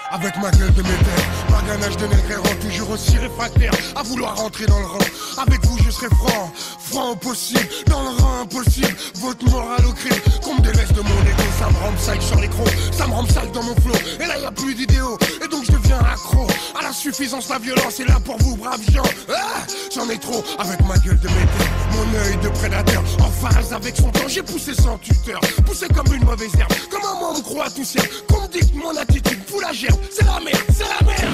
Avec ma gueule de métal, ma ganache de nègre errant, toujours aussi réfractaire à vouloir rentrer dans le rang. Avec vous je serai franc, franc au possible, dans le rang impossible, votre morale au crime. Qu'on me délaisse de mon égo, ça me rend sale sur l'écran, ça me rend sale dans mon flow. Et là y a plus d'idéaux, et donc je deviens accro à la suffisance, la violence est là pour vous braves gens. Ah, j'en ai trop, avec ma gueule de métal, mon œil de prédateur, en phase avec son temps, j'ai poussé sans tuteur, poussé comme une mauvaise herbe. Comment moi on me croit tout seul, qu'on me dicte mon attitude, fout la gerbe, c'est la merde, c'est la merde.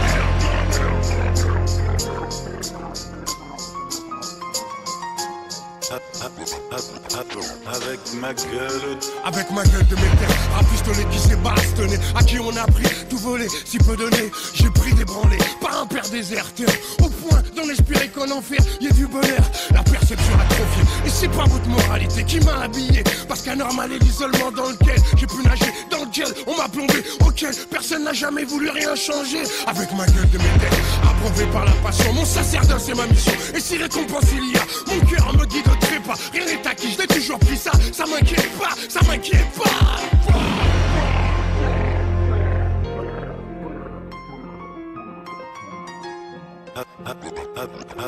Avec ma gueule de métal, un pistolet qui s'est bastonné, à qui on a pris tout volé, si peu donné, j'ai pris des branlés, par un père déserteur, au point d'en espérer qu'en enfer y ait du bonheur, la perception atrophiée, et c'est pas votre moralité qui m'a habillé, parce qu'anormal est l'isolement dans lequel j'ai pu nager, dans lequel on m'a plombé, auquel personne n'a jamais voulu rien changer, avec ma gueule de métal, approuvé par la passion, mon sacerdoce c'est ma mission, et si récompense il y a, mon cœur me guide au trépas, rien n'est acquis, je l'ai toujours pris ça m'inquiète pas, ça m'inquiète pas.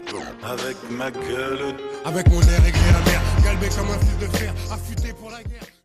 Avec ma gueule, avec mon air aigri amer, galbé comme un fil de fer, affûté pour la guerre.